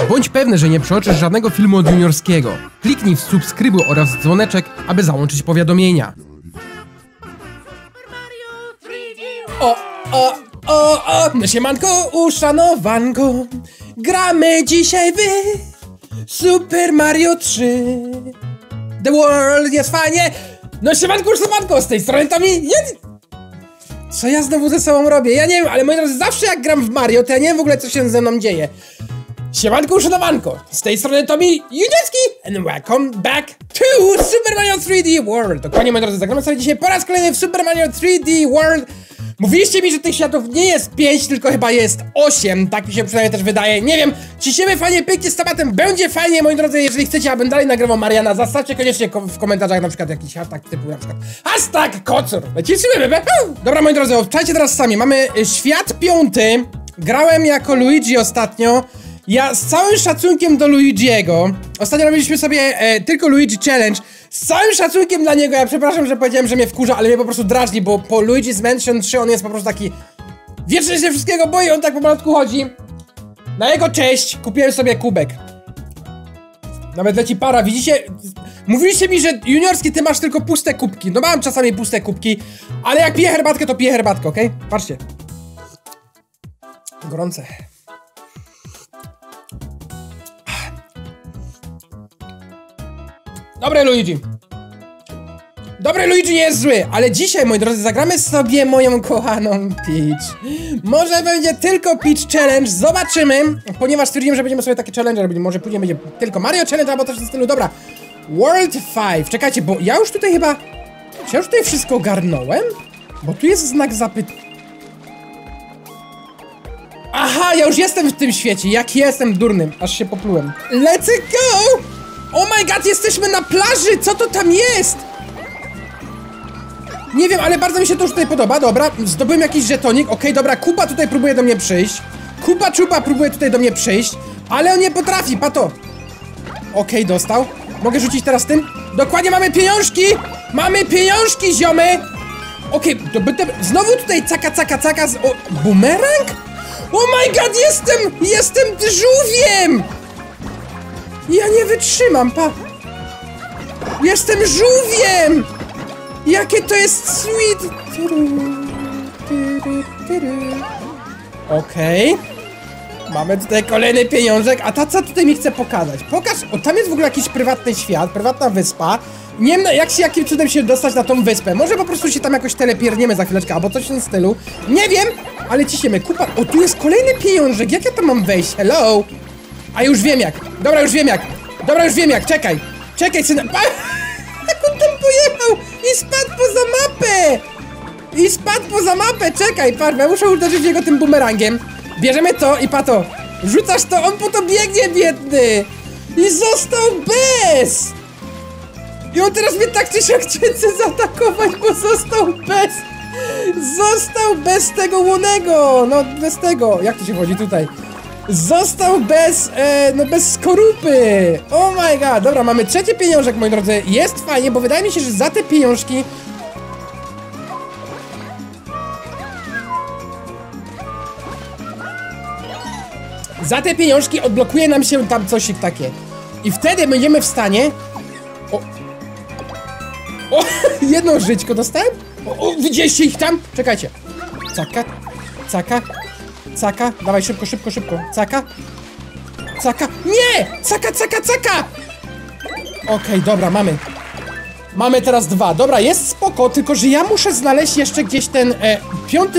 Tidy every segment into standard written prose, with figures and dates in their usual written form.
Bądź pewny, że nie przeoczysz żadnego filmu od Juniorskiego. Kliknij w subskrybuj oraz dzwoneczek, aby załączyć powiadomienia. No siemanko, uszanowanko. Gramy dzisiaj w Super Mario 3. The World jest fajnie. No siemanko, uszanowanko, z tej strony Tommy. Co ja znowu ze sobą robię? Ja nie wiem, ale moi drodzy, zawsze jak gram w Mario, to ja nie wiem w ogóle, co się ze mną dzieje. Siemanko, uszanowanko, z tej strony Tommy Juniorski and welcome back to Super Mario 3D World. Dokładnie, moi drodzy, zagramy sobie dzisiaj po raz kolejny w Super Mario 3D World. Mówiliście mi, że tych światów nie jest 5, tylko chyba jest 8, tak mi się przynajmniej też wydaje. Nie wiem, ciśniemy fajnie, pięknie z tematem, będzie fajnie, moi drodzy. Jeżeli chcecie, abym dalej nagrywał Mariana, zostawcie koniecznie w komentarzach na przykład jakiś hashtag typu na przykład hashtag kocur. Lecimy, dobra, moi drodzy, obczajcie teraz sami, mamy świat 5. Grałem jako Luigi ostatnio. Ja z całym szacunkiem do Luigiego, ostatnio robiliśmy sobie tylko Luigi Challenge. Z całym szacunkiem dla niego, ja przepraszam, że powiedziałem, że mnie wkurza, ale mnie po prostu drażni, bo po Luigi's Mansion 3 on jest po prostu taki wiecznie się wszystkiego boi, on tak po malutku chodzi. Na jego cześć kupiłem sobie kubek. Nawet leci para, widzicie? Mówiliście mi, że Juniorski, ty masz tylko puste kubki. No mam czasami puste kubki, ale jak piję herbatkę, to piję herbatkę, okej? Patrzcie. Gorące. Dobry Luigi. Dobry Luigi nie jest zły, ale dzisiaj, moi drodzy, zagramy sobie moją kochaną Peach. Może będzie tylko Peach Challenge, zobaczymy. Ponieważ stwierdziłem, że będziemy sobie takie challenge robili. Może później będzie tylko Mario Challenge albo coś w tym stylu. Dobra, World 5. Czekajcie, bo ja już tutaj chyba... Czy ja już tutaj wszystko ogarnąłem? Bo tu jest znak zapytania. Aha, ja już jestem w tym świecie. Jak jestem durnym, aż się poplułem. Let's go! Oh my god, jesteśmy na plaży! Co to tam jest? Nie wiem, ale bardzo mi się to już tutaj podoba. Dobra, zdobyłem jakiś żetonik. Okej, dobra, Kuba tutaj próbuje do mnie przyjść. Kuba Czuba próbuje tutaj do mnie przyjść. Ale on nie potrafi, pato. Okej, dostał. Mogę rzucić teraz tym? Dokładnie, mamy pieniążki! Mamy pieniążki, ziomy! Okej, znowu tutaj caka. Bumerang? Oh my god, jestem żółwiem! Ja nie wytrzymam, pa! Jestem żółwiem! Jakie to jest sweet! Okej. Mamy tutaj kolejny pieniążek, a ta co tutaj mi chce pokazać? Pokaż, o tam jest w ogóle jakiś prywatny świat, prywatna wyspa. Nie wiem, jakim cudem się dostać na tą wyspę. Może po prostu się tam jakoś telepierniemy za chwileczkę, albo coś w tym stylu. Nie wiem, ale ciśniemy. Kupa, o tu jest kolejny pieniążek, jak ja tam mam wejść? Hello? A już wiem jak. Dobra, już wiem jak. Czekaj, syna. Jak on tam pojechał i spadł poza mapę. Czekaj, parwę, muszę uderzyć jego tym bumerangiem. Bierzemy to i pato. Rzucasz to, on po to biegnie, biedny. I został bez. I on teraz mnie tak czy siak chce zaatakować, bo został bez tego łonego. No, bez tego. Jak to się chodzi tutaj? Został bez skorupy. Oh my god, dobra, mamy trzeci pieniążek, moi drodzy. Jest fajnie, bo wydaje mi się, że za te pieniążki... Za te pieniążki odblokuje nam się tam coś takie. I wtedy będziemy w stanie... O, jedno żyćko dostałem? O, widzieliście ich tam? Czekajcie. Caka, dawaj szybko. Caka, nie! Caka! Okej, dobra, mamy teraz 2. Dobra, jest spoko, tylko że ja muszę znaleźć jeszcze gdzieś ten 5.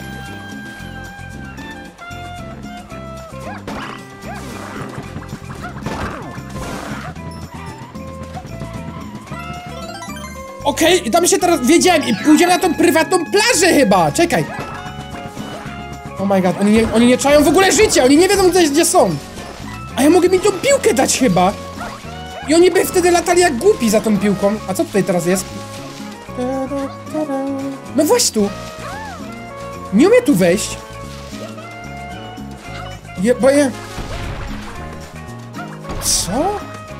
Okej, tam się teraz wiedziałem i pójdziemy na tą prywatną plażę chyba. Czekaj. Oh my god, oni nie czają w ogóle życia, oni nie wiedzą gdzie są. A ja mogę mi tą piłkę dać chyba. I oni by wtedy latali jak głupi za tą piłką. A co tutaj teraz jest? No właśnie tu. Nie umie tu wejść. Co?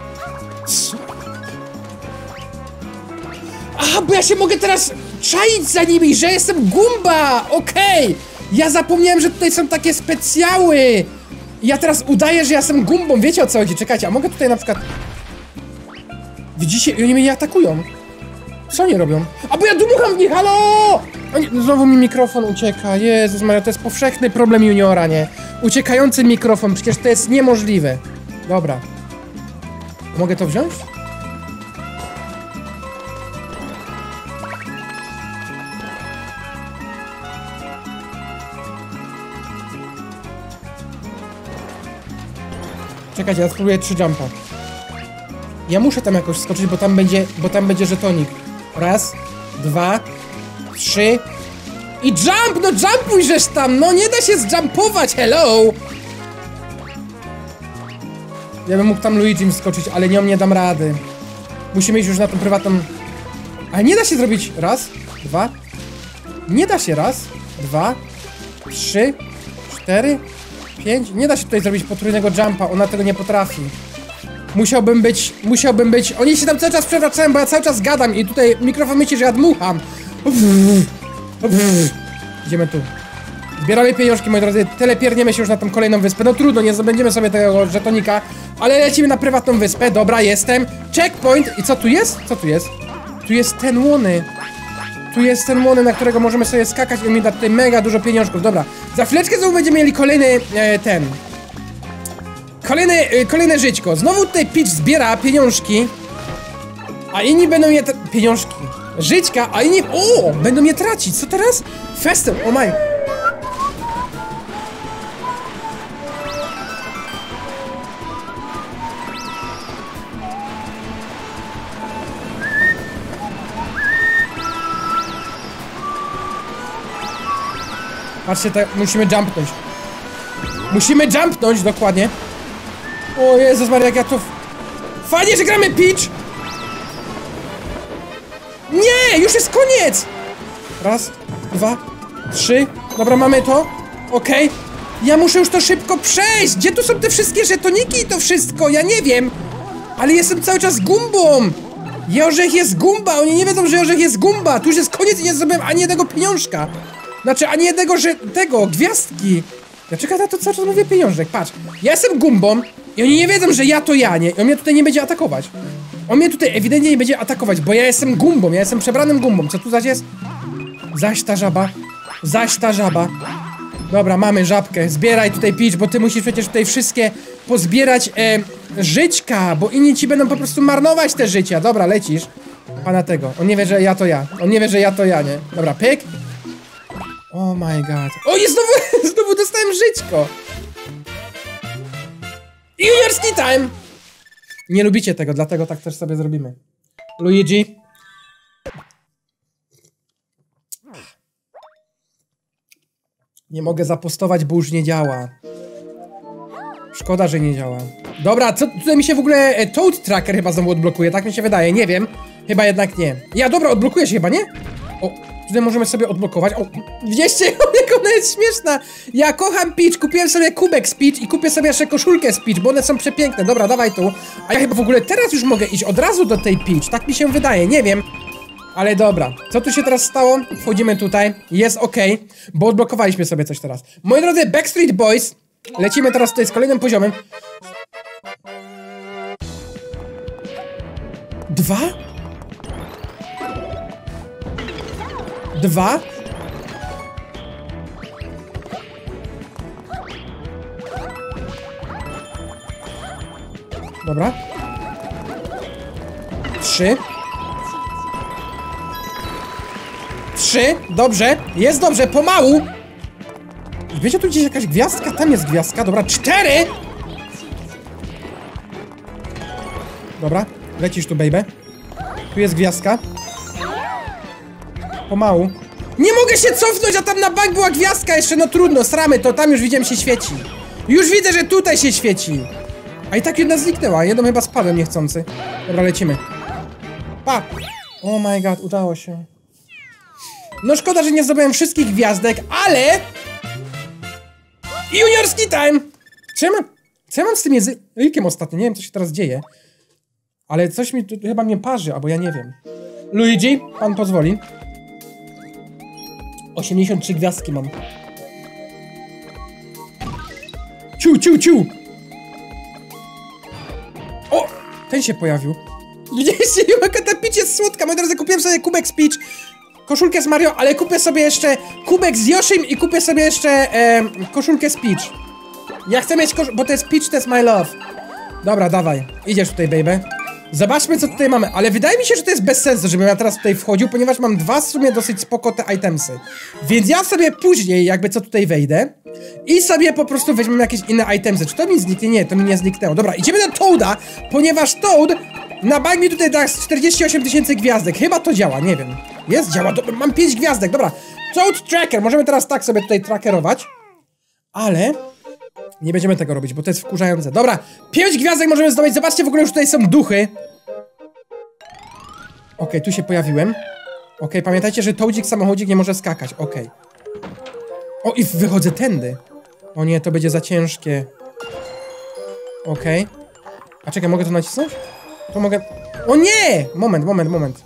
Aha, bo ja się mogę teraz czaić za nimi, że jestem Gumba! Okej! Ja zapomniałem, że tutaj są takie specjały! I ja teraz udaję, że ja jestem gumbą, wiecie o co chodzi? Czekajcie, a mogę tutaj na przykład... Widzicie? I oni mnie nie atakują. Co oni robią? A bo ja dmucham w nich, halo! Znowu mi mikrofon ucieka, Jezus Maria, to jest powszechny problem juniora, nie? Uciekający mikrofon, przecież to jest niemożliwe. Dobra. Mogę to wziąć? Czekajcie, ja spróbuję 3 jumpa. Ja muszę tam jakoś skoczyć, bo tam będzie żetonik. Raz, 2, 3 i jump! No jumpuj żeż tam! No nie da się zjumpować, hello! Ja bym mógł tam Luigi skoczyć, ale nie dam rady. Musimy iść już na tą prywatną... Ale nie da się zrobić raz, 2. Nie da się raz, 2, 3, 4, 5. Nie da się tutaj zrobić potrójnego jumpa, ona tego nie potrafi. Musiałbym być... Oni się tam cały czas przewracają, bo ja cały czas gadam i tutaj mikrofon myśli, że ja dmucham. Idziemy tu. Zbieramy pieniążki, moi drodzy, telepierniemy się już na tą kolejną wyspę. No trudno, nie zdobędziemy sobie tego żetonika, ale lecimy na prywatną wyspę. Dobra, jestem. Checkpoint. I co tu jest? Co tu jest? Tu jest ten łony. Tu jest ten łony, na którego możemy sobie skakać i on mi da tutaj mega dużo pieniążków. Dobra, za chwileczkę znowu będziemy mieli kolejny, Kolejne żyćko. Znowu tutaj Peach zbiera pieniążki, a inni będą je... Pieniążki. Żyćka, a inni... O! Będą je tracić. Co teraz? Festem. O my. Patrzcie, tak, musimy jumpnąć. Musimy jumpnąć, dokładnie. O Jezus Maria, jak ja to... Fajnie, że gramy Peach! Nie! Już jest koniec! Raz, 2, 3. Dobra, mamy to. Okej. Ja muszę już to szybko przejść! Gdzie tu są te wszystkie żetoniki i to wszystko? Ja nie wiem! Ale jestem cały czas gumbą! Jorzech jest gumba! Oni nie wiedzą, że Jorzech jest gumba! Tu już jest koniec i nie zrobiłem ani jednego pieniążka! Znaczy, ani jednego, że... tego, gwiazdki! Ja czekam na to, cały czas mówię pieniążek, patrz. Ja jestem gumbą i oni nie wiedzą, że ja to ja, nie? I on mnie tutaj nie będzie atakować. On mnie tutaj ewidentnie nie będzie atakować, bo ja jestem gumbą, ja jestem przebranym gumbą. Co tu zaś jest? Zaś ta żaba. Zaś ta żaba. Dobra, mamy żabkę. Zbieraj tutaj Peach, bo ty musisz przecież tutaj wszystkie pozbierać żyćka, bo inni ci będą po prostu marnować te życia. Dobra, lecisz. Pana tego. On nie wie, że ja to ja. On nie wie, że ja to ja, nie? Dobra, pyk. Oh my god. O, i znowu dostałem żyćko. Juniorski time! Nie lubicie tego, dlatego tak też sobie zrobimy. Luigi. Nie mogę zapostować, bo już nie działa. Szkoda, że nie działa. Dobra, co tutaj mi się w ogóle... Toad Tracker chyba znowu odblokuje, tak mi się wydaje, nie wiem. Chyba jednak nie. Ja, dobra, odblokuje się chyba, nie? O, tutaj możemy sobie odblokować. O, widzieliście, jak ona jest śmieszna. Ja kocham Peach, kupiłem sobie kubek z Peach i kupię sobie jeszcze koszulkę z Peach, bo one są przepiękne. Dobra, dawaj tu. A ja chyba w ogóle teraz już mogę iść od razu do tej Peach, tak mi się wydaje, nie wiem. Ale dobra, co tu się teraz stało? Wchodzimy tutaj, jest ok, bo odblokowaliśmy sobie coś teraz. Moi drodzy, Backstreet Boys, lecimy teraz tutaj z kolejnym poziomem. 2? 2? Dobra. 3. 3, dobrze, jest dobrze, pomału. Wiecie, tu gdzieś jakaś gwiazdka? Tam jest gwiazdka, dobra, 4. Dobra, lecisz tu, baby. Tu jest gwiazdka. Pomału. Nie mogę się cofnąć, a tam na bank była gwiazdka jeszcze, no trudno, sramy to, tam już widziałem się świeci. Już widzę, że tutaj się świeci. A i tak jedna zniknęła, jedną chyba spadłem niechcący. Dobra, lecimy. Pa! Oh my god, udało się. No szkoda, że nie zdobyłem wszystkich gwiazdek, ale... Juniorski time! Co ja mam z tym językiem ostatnio? Nie wiem, co się teraz dzieje. Ale coś mi tu chyba mnie parzy, albo ja nie wiem. Luigi, pan pozwoli. 83 gwiazdki mam. Ciu. O! Ten się pojawił. Widzieliście, jaka ta Peach jest słodka. Moi drodzy, kupiłem sobie kubek z Peach, koszulkę z Mario, ale kupię sobie jeszcze kubek z Yoshim i kupię sobie jeszcze koszulkę z Peach. Ja chcę mieć bo to jest Peach, to jest my love. Dobra, dawaj. Idziesz tutaj, baby. Zobaczmy, co tutaj mamy, ale wydaje mi się, że to jest bez sensu, żebym ja teraz tutaj wchodził, ponieważ mam dwa w sumie dosyć spoko te itemsy. Więc ja sobie później jakby co tutaj wejdę i sobie po prostu weźmiemy jakieś inne itemsy. Czy to mi zniknie? Nie, to mi nie zniknęło. Dobra, idziemy do Toada, ponieważ Toad na bank mi tutaj da 48 000 gwiazdek. Chyba to działa, nie wiem. Jest? Działa, dobra, mam 5 gwiazdek, dobra. Toad Tracker, możemy teraz tak sobie tutaj trackerować. Ale nie będziemy tego robić, bo to jest wkurzające. Dobra, 5 gwiazdek możemy zdobyć. Zobaczcie, w ogóle już tutaj są duchy. Okej, tu się pojawiłem. Okej, pamiętajcie, że Toadzik samochodzik nie może skakać. Okej. O, i wychodzę tędy. O nie, to będzie za ciężkie. Okej. A czekaj, mogę to nacisnąć? To mogę... O nie! Moment.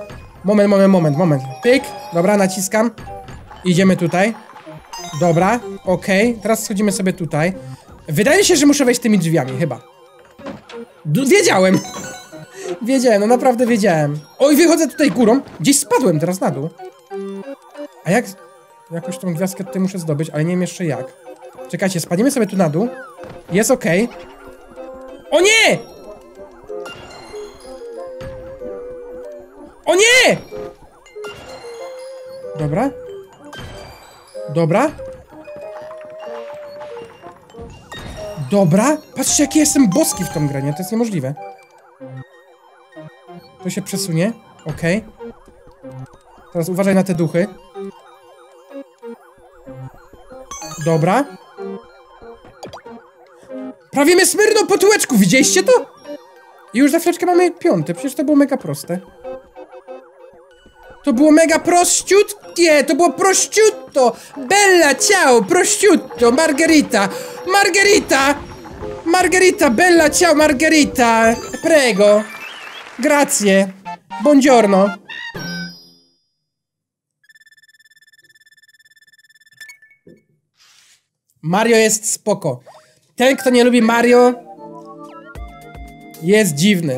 Pyk. Dobra, naciskam. Idziemy tutaj. Dobra, okej. Teraz schodzimy sobie tutaj. Wydaje mi się, że muszę wejść tymi drzwiami, chyba. Wiedziałem! Wiedziałem, no naprawdę wiedziałem. Oj, wychodzę tutaj górą. Gdzieś spadłem teraz na dół. A jak... Jakoś tą gwiazdkę tutaj muszę zdobyć, ale nie wiem jeszcze jak. Czekajcie, spadniemy sobie tu na dół. Jest okej. O nie! O nie! Dobra. Patrzcie, jaki jestem boski w tą grę, nie? To jest niemożliwe. To się przesunie. Okej. Teraz uważaj na te duchy. Dobra. Prawie mnie smyrnął po tyłeczku, widzieliście to? I już za chwileczkę mamy 5. Przecież to było mega proste. To było mega prościutkie, to było prościutto. Bella, ciao, prościutto, Margherita, bella, ciao, Margherita. Prego. Grazie. Buongiorno. Mario jest spoko. Ten, kto nie lubi Mario, jest dziwny.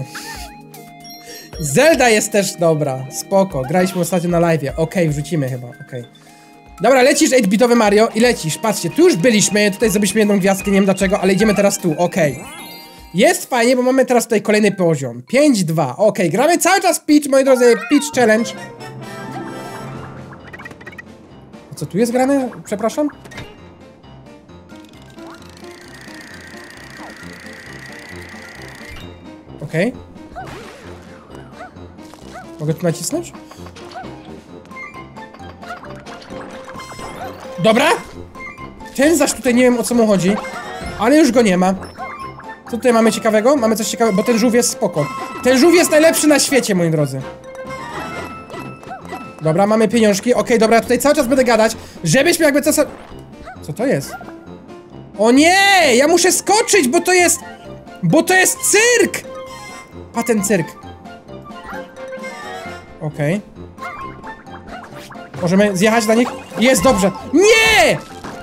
Zelda jest też dobra, spoko. Graliśmy ostatnio na live'ie. Okej, wrzucimy chyba, okej. Dobra, lecisz 8-bitowy Mario i lecisz. Patrzcie, tu już byliśmy, tutaj zrobiliśmy jedną gwiazdkę, nie wiem dlaczego, ale idziemy teraz tu, okej. Jest fajnie, bo mamy teraz tutaj kolejny poziom. 5-2, okej, gramy cały czas Peach, moi drodzy, Peach Challenge. A co tu jest grane? Przepraszam? Okej. Mogę tu nacisnąć? Dobra! Ten zaś tutaj nie wiem, o co mu chodzi. Ale już go nie ma. Co tutaj mamy ciekawego? Mamy coś ciekawego, bo ten żółw jest spoko. Ten żółw jest najlepszy na świecie, moi drodzy. Dobra, mamy pieniążki. Okej, dobra, tutaj cały czas będę gadać, żebyśmy jakby co to jest? O nie! Ja muszę skoczyć, bo to jest... Bo to jest cyrk! Pa, ten cyrk. Okej. Możemy zjechać na nich? Jest dobrze. Nie!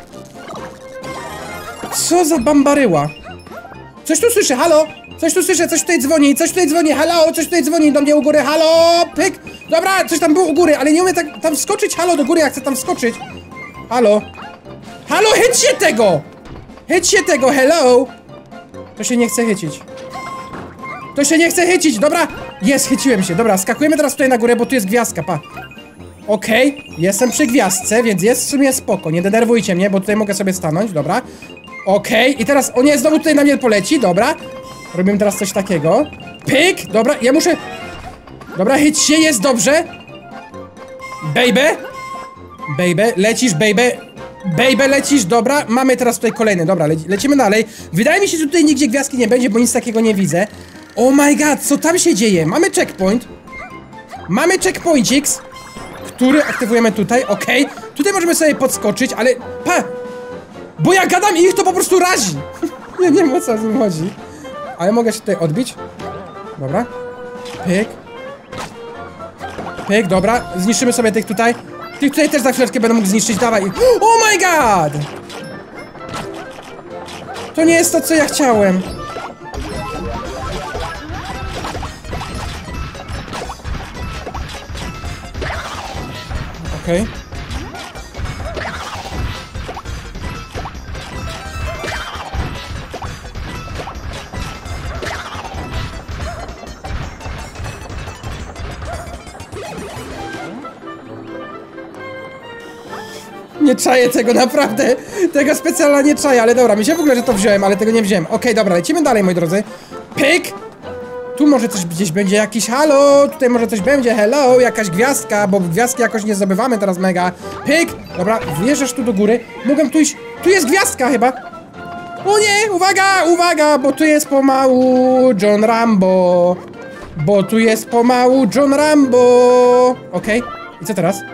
Co za bambaryła? Coś tu słyszę, halo? Coś tu słyszę, coś tutaj dzwoni, halo? Coś tutaj dzwoni do mnie u góry, halo? Pyk! Dobra, coś tam było u góry, ale nie umiem tam wskoczyć, halo, do góry, ja chcę tam wskoczyć. Halo? Halo, chyćcie tego! Chyćcie tego, hello! To się nie chce chycić. To się nie chce chycić, dobra! Jest, chyciłem się, dobra, skakujemy teraz tutaj na górę, bo tu jest gwiazdka, pa. Okej, jestem przy gwiazdce, więc jest w sumie spoko, nie denerwujcie mnie, bo tutaj mogę sobie stanąć, dobra. Okej, i teraz, o nie, znowu tutaj na mnie poleci, dobra. Robimy teraz coś takiego. Pyk, dobra, ja muszę... Dobra, chyć się, jest dobrze. Baby, lecisz, baby, lecisz, dobra. Mamy teraz tutaj kolejny, dobra, lecimy dalej. Wydaje mi się, że tutaj nigdzie gwiazdki nie będzie, bo nic takiego nie widzę. Oh my god, co tam się dzieje? Mamy checkpoint. Mamy checkpointix, który aktywujemy tutaj, okej. Tutaj możemy sobie podskoczyć, ale... Pa! Bo ja gadam i ich to po prostu razi. Ja nie wiem, o co z nim chodzi. Ale mogę się tutaj odbić. Dobra. Pyk. Pyk, dobra. Zniszczymy sobie tych tutaj. Tych tutaj też za chwileczkę będę mógł zniszczyć, dawaj. Oh my god! To nie jest to, co ja chciałem. Okej. Nie czaję tego, naprawdę. Tego specjalnie nie czaję, ale dobra, mi się w ogóle, że to wziąłem, ale tego nie wziąłem. Okej, dobra, lecimy dalej, moi drodzy. Pyk! Tu może coś gdzieś będzie jakiś halo, tutaj może coś będzie, hello, jakaś gwiazdka, bo gwiazdki jakoś nie zdobywamy teraz mega. Pyk! Dobra, wjeżdżasz tu do góry. Mogę tu iść. Tu jest gwiazdka chyba. O nie, uwaga, uwaga, bo tu jest pomału John Rambo. Bo tu jest pomału John Rambo. Okej, i co teraz?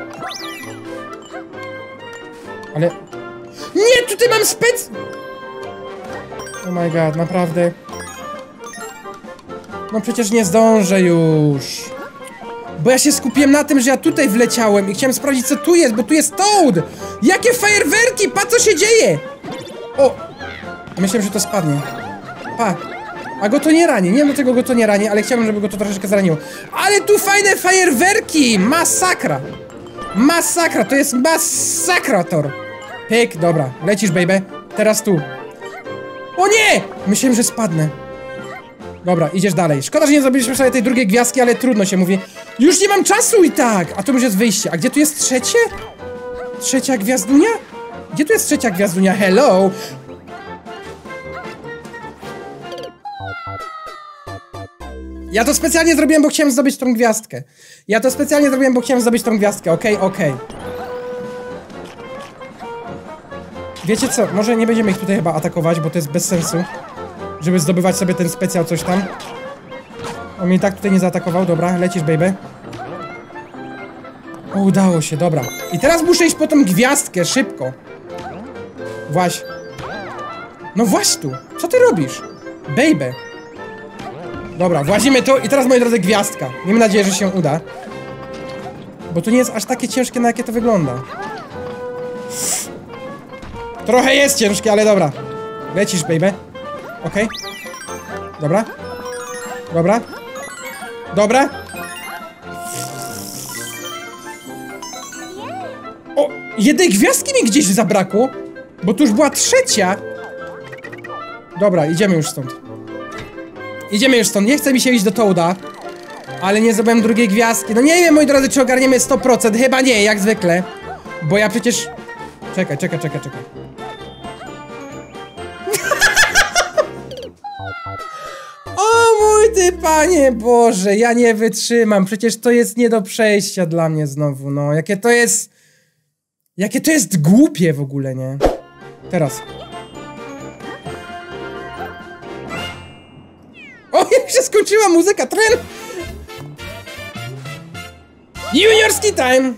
Ale... Nie, tutaj mam Oh my god, naprawdę. No przecież nie zdążę już. Bo ja się skupiłem na tym, że ja tutaj wleciałem i chciałem sprawdzić, co tu jest, bo tu jest Toad! Jakie fajerwerki! Pa, co się dzieje? O! Myślałem, że to spadnie. Pa. A go to nie rani. Nie wiem, dlaczego go to nie rani, ale chciałbym, żeby go to troszeczkę zraniło. Ale tu fajne fajerwerki! Masakra! Masakra! To jest masakrator! Pyk, dobra. Lecisz, baby. Teraz tu. O nie! Myślałem, że spadnę. Dobra, idziesz dalej. Szkoda, że nie zrobiliśmy sobie tej drugiej gwiazdki, ale trudno się mówi. Już nie mam czasu i tak! A to już jest wyjście. A gdzie tu jest trzecie? Trzecia gwiazdunia? Gdzie tu jest trzecia gwiazdunia? Hello! Ja to specjalnie zrobiłem, bo chciałem zdobyć tą gwiazdkę. Okej. Wiecie co? Może nie będziemy ich tutaj chyba atakować, bo to jest bez sensu. Żeby zdobywać sobie ten specjal coś tam. On mnie i tak tutaj nie zaatakował. Dobra, lecisz, baby. O, udało się, dobra. I teraz muszę iść po tą gwiazdkę, szybko. Właź. No właź tu. Co ty robisz? Baby. Dobra, włazimy tu i teraz, moi drodzy, gwiazdka. Miejmy nadzieję, że się uda. Bo to nie jest aż takie ciężkie, na jakie to wygląda. Trochę jest ciężkie, ale dobra. Lecisz, baby. Okej. Dobra. O! Jednej gwiazdki mi gdzieś zabrakło. Bo tu już była trzecia. Dobra, idziemy już stąd. Nie chce mi się iść do Toada. Ale nie zrobiłem drugiej gwiazdki. No nie wiem, moi drodzy, czy ogarniemy 100%. Chyba nie, jak zwykle. Bo ja przecież... Czekaj. O mój ty panie Boże, ja nie wytrzymam. Przecież to jest nie do przejścia dla mnie znowu, no. Jakie to jest głupie w ogóle, nie? Teraz. O, jak się skończyła muzyka, tren! Juniorski time!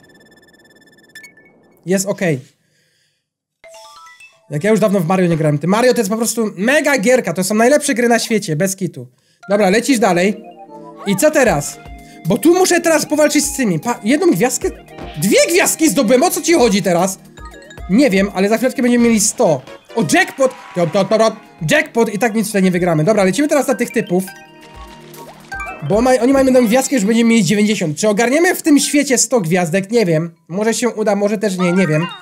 Jest okej. Jak ja już dawno w Mario nie grałem. Mario to jest po prostu mega gierka. To są najlepsze gry na świecie, bez kitu. Dobra, lecisz dalej. I co teraz? Bo tu muszę teraz powalczyć z tymi. Jedną gwiazdkę? Dwie gwiazdki zdobyłem, o co ci chodzi teraz? Nie wiem, ale za chwileczkę będziemy mieli 100. O, jackpot! Jackpot i tak nic tutaj nie wygramy. Dobra, lecimy teraz na tych typów. Bo oni mają jedną gwiazdkę, już będziemy mieli 90. Czy ogarniemy w tym świecie 100 gwiazdek? Nie wiem. Może się uda, może też nie, nie wiem.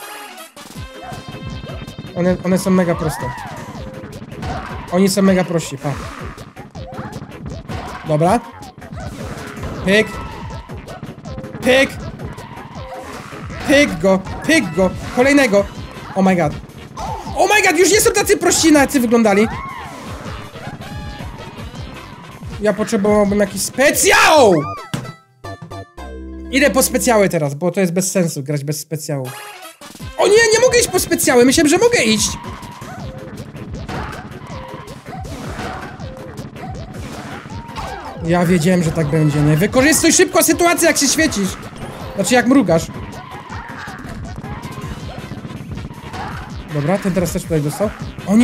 One są mega proste. Oni są mega prości, pa. Dobra. Pyk. Pyk go. Kolejnego. Oh my god. Już nie są tacy prości, na jacy wyglądali. Ja potrzebowałbym jakiś specjał! Idę po specjały teraz, bo to jest bez sensu grać bez specjału. O nie, nie mogę iść po specjały, myślałem, że mogę iść. Ja wiedziałem, że tak będzie, nie? Wykorzystuj szybko sytuację, jak się świecisz. Znaczy, jak mrugasz. Dobra, ten teraz też tutaj dostał. Oni...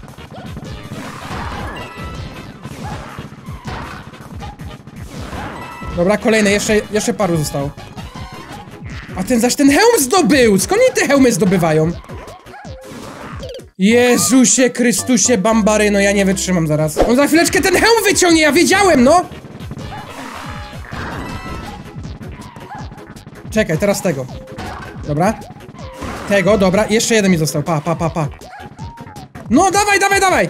Dobra, kolejne, jeszcze paru zostało. A ten zaś ten hełm zdobył! Skąd oni te hełmy zdobywają? Jezusie Chrystusie Bambaryno, ja nie wytrzymam zaraz. On za chwileczkę ten hełm wyciągnie, ja wiedziałem, no! Czekaj, teraz tego. Dobra. Tego, dobra, jeszcze jeden mi został, pa. No, dawaj!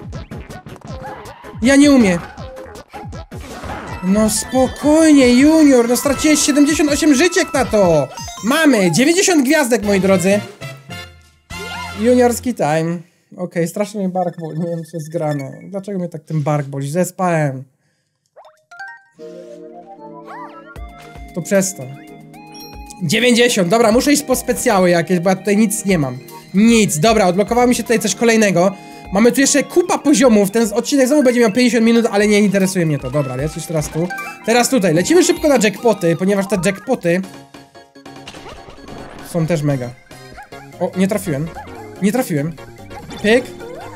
Ja nie umiem. No spokojnie, Junior, no straciłeś 78 życiek na to. Mamy 90 gwiazdek, moi drodzy. Juniorski time. Okej, strasznie mnie bark boli, nie wiem co jest grane. Dlaczego mnie tak ten bark boli? Zespałem. To przez to. 90, dobra, muszę iść po specjały jakieś, bo ja tutaj nic nie mam. Nic, dobra, odblokowało mi się tutaj coś kolejnego. Mamy tu jeszcze kupa poziomów, ten odcinek znowu będzie miał 50 minut, ale nie interesuje mnie to. Dobra, lecisz teraz tu. Teraz tutaj, lecimy szybko na jackpoty, ponieważ te jackpoty są też mega. O, nie trafiłem. Pyk.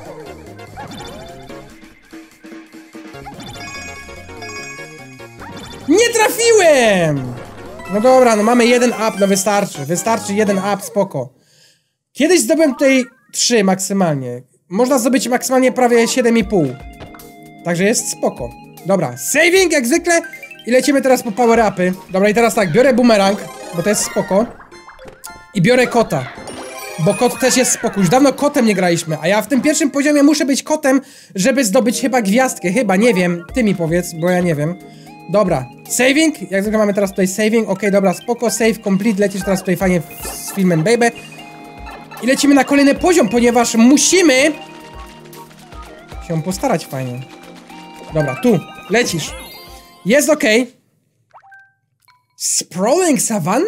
Nie trafiłem! No dobra, no mamy jeden up, no wystarczy jeden up, spoko. Kiedyś zdobyłem tutaj 3 maksymalnie. Można zdobyć maksymalnie prawie 7,5. Także jest spoko. Dobra, saving jak zwykle i lecimy teraz po power upy. Dobra, i teraz tak, biorę boomerang, bo to jest spoko. I biorę kota, bo kot też jest spoko. Już dawno kotem nie graliśmy, a ja w tym pierwszym poziomie muszę być kotem, żeby zdobyć chyba gwiazdkę. Chyba, nie wiem, ty mi powiedz, bo ja nie wiem. Dobra, saving, jak zwykle mamy teraz tutaj saving. Okej, dobra, spoko, save complete, lecisz teraz tutaj fajnie z filmem baby. I lecimy na kolejny poziom, ponieważ musimy się postarać fajnie. Dobra, tu, lecisz. Jest okej. Sprawling Savanna?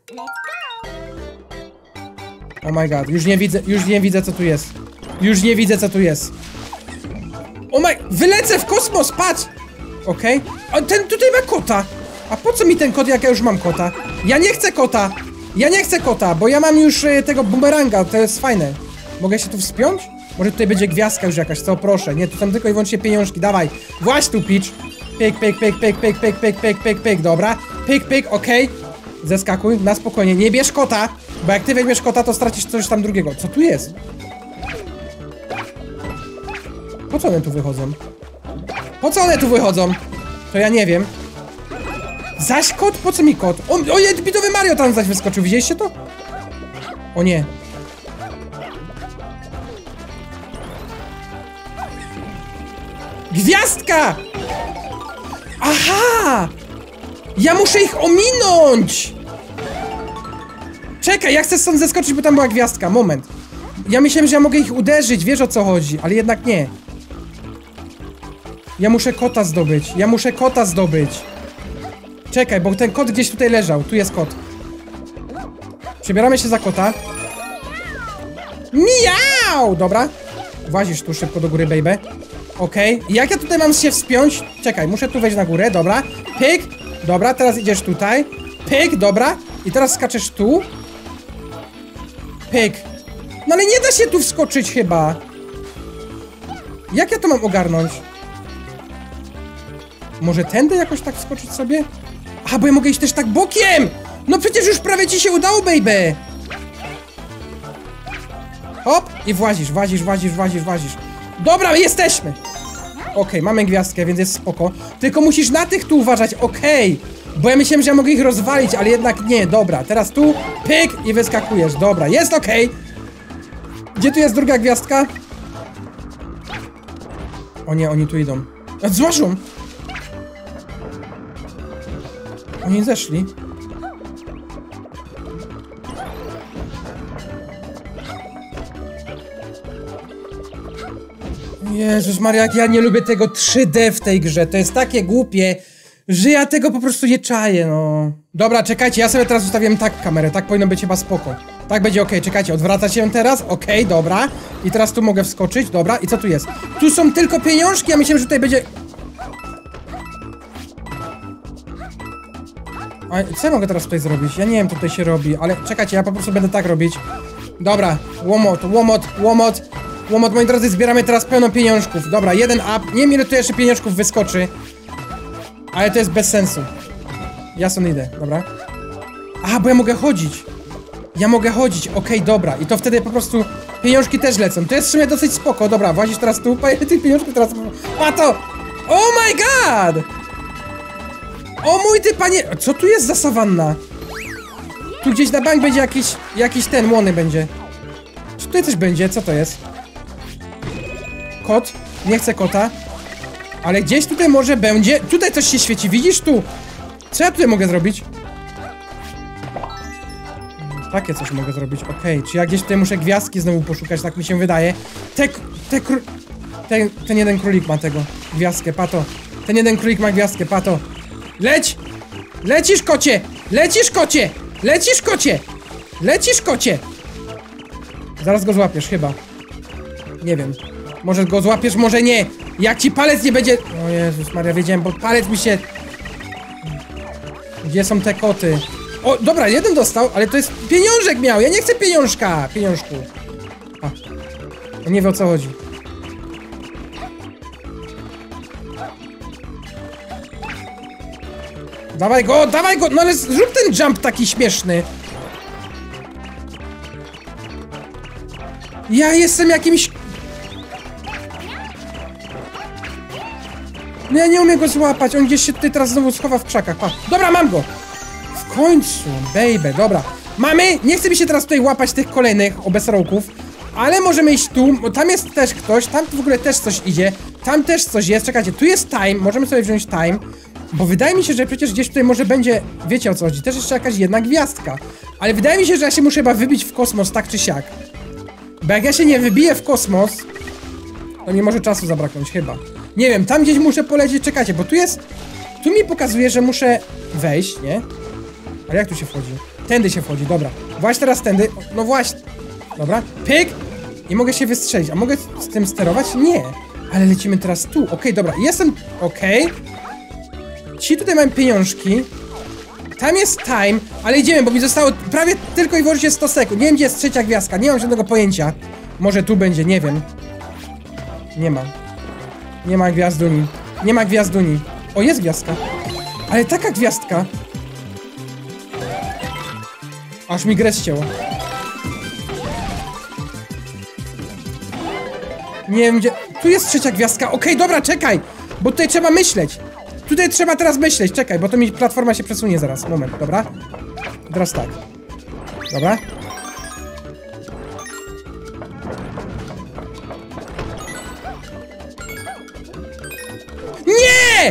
Oh my god, już nie widzę co tu jest. Oh my, wylecę w kosmos, patrz! Okej. A ten tutaj ma kota. A po co mi ten kot, jak ja już mam kota? Ja nie chcę kota, bo ja mam już tego boomeranga, to jest fajne. Mogę się tu wspiąć? Może tutaj będzie gwiazdka już jakaś, co? Proszę. Nie, tu są tylko i wyłącznie pieniążki, dawaj. Właź tu, Peach. Pyk, dobra. Pyk, okej. Zeskakuj, na spokojnie, nie bierz kota, bo jak ty weźmiesz kota, to stracisz coś tam drugiego. Co tu jest? Po co one tu wychodzą? To ja nie wiem. Zaś kot? Po co mi kot? O, bitowy Mario tam zaś wyskoczył, widzieliście to? O nie. Gwiazdka! Aha! Ja muszę ich ominąć! Czekaj, ja chcę stąd zeskoczyć, bo tam była gwiazdka, moment. Ja myślałem, że ja mogę ich uderzyć, wiesz o co chodzi, ale jednak nie. Ja muszę kota zdobyć. Czekaj, bo ten kot gdzieś tutaj leżał. Tu jest kot. Przebieramy się za kota. Miau! Dobra. Włazisz tu szybko do góry, baby. Okej. I jak ja tutaj mam się wspiąć? Czekaj, muszę tu wejść na górę, dobra. Pyk. Dobra, teraz idziesz tutaj. Pyk, dobra. I teraz skaczesz tu. Pyk. No ale nie da się tu wskoczyć chyba. Jak ja to mam ogarnąć? Może tędy jakoś tak wskoczyć sobie? Aha, bo ja mogę iść też tak bokiem! No przecież już prawie ci się udało, baby! Hop! I włazisz. Dobra, jesteśmy! Okej, mamy gwiazdkę, więc jest spoko. Tylko musisz na tych tu uważać, okej! Bo ja myślałem, że ja mogę ich rozwalić, ale jednak nie, dobra. Teraz tu, pyk i wyskakujesz, dobra, jest okej! Gdzie tu jest druga gwiazdka? O nie, oni tu idą. Złożą! Oni zeszli. Jezus Maria, jak ja nie lubię tego 3D w tej grze. To jest takie głupie, że ja tego po prostu nie czaję, no. Dobra, czekajcie, ja sobie teraz ustawiłem tak kamerę. Tak powinno być chyba spoko. Tak będzie okej, czekajcie, odwraca się teraz. Okej, dobra. I teraz tu mogę wskoczyć, dobra. I co tu jest? Tu są tylko pieniążki, ja myślałem, że tutaj będzie... A co ja mogę teraz tutaj zrobić? Ja nie wiem, co tutaj się robi, ale czekajcie, ja po prostu będę tak robić. Dobra, łomot, moi drodzy, zbieramy teraz pełno pieniążków. Dobra, jeden up, nie wiem ile tu jeszcze pieniążków wyskoczy. Ale to jest bez sensu. Ja stąd idę, dobra. Aha, bo ja mogę chodzić. Okej, dobra, i to wtedy po prostu Pieniążki też lecą. To jest w sumie dosyć spoko. Dobra, włazisz teraz tu, tych pieniążków teraz... Pato! Oh my god! O mój ty panie... Co tu jest za sawanna? Tu gdzieś na bank będzie jakiś ten, łony będzie. Czy tutaj coś będzie? Co to jest? Kot? Nie chcę kota. Ale gdzieś tutaj może będzie... Tutaj coś się świeci, widzisz tu? Co ja tutaj mogę zrobić? Takie coś mogę zrobić, okej. Czy ja gdzieś tutaj muszę gwiazdki znowu poszukać, tak mi się wydaje. Ten jeden królik ma tego. Gwiazdkę, pato. Ten jeden królik ma gwiazdkę, pato. Leć! Lecisz, kocie! Lecisz, kocie! Lecisz, kocie! Lecisz, kocie! Zaraz go złapiesz, chyba. Nie wiem. Może go złapiesz, może nie. Jak ci palec nie będzie... O Jezus Maria, wiedziałem, bo palec mi się... Gdzie są te koty? O, dobra, jeden dostał, ale to jest... Pieniążek miał, ja nie chcę pieniążka! Pieniążku. A. On nie wie, o co chodzi. Dawaj go, dawaj go! No ale zrób ten jump taki śmieszny. Ja jestem jakimś... No ja nie umiem go złapać, on gdzieś się tutaj teraz znowu schowa w krzakach, pa. Dobra, mam go! W końcu, baby, dobra. Mamy! Nie chce mi się teraz tutaj łapać tych kolejnych obesrołków, ale możemy iść tu, bo tam jest też ktoś, tam w ogóle też coś idzie, tam też coś jest, czekajcie, tu jest time, możemy sobie wziąć time, bo wydaje mi się, że przecież gdzieś tutaj może będzie, wiecie o co chodzi, też jeszcze jakaś jedna gwiazdka, ale wydaje mi się, że ja się muszę chyba wybić w kosmos, tak czy siak. Bo jak ja się nie wybiję w kosmos, to nie może czasu zabraknąć, chyba. Nie wiem, tam gdzieś muszę polecieć, czekajcie, bo tu jest... Tu mi pokazuje, że muszę wejść, nie? Ale jak tu się wchodzi? Tędy się wchodzi, dobra. Właśnie teraz tędy, no właśnie. Dobra, pyk! I mogę się wystrzelić, a mogę z tym sterować? Nie. Ale lecimy teraz tu, okej, dobra, jestem... Okej. Ci tutaj mają pieniążki. Tam jest time, ale idziemy, bo mi zostało prawie tylko i wyłącznie 100 sekund. Nie wiem, gdzie jest trzecia gwiazdka, nie mam żadnego pojęcia. Może tu będzie, nie wiem. Nie ma. Nie ma gwiazduni. Nie ma gwiazduni. O, jest gwiazdka. Ale taka gwiazdka. Aż mi grę ścięło. Nie wiem, gdzie... Tu jest trzecia gwiazdka. Okej, dobra, czekaj. Bo tutaj trzeba myśleć. Tutaj trzeba teraz myśleć. Czekaj, bo to mi platforma się przesunie zaraz. Moment, dobra. Teraz tak. Dobra. Nie!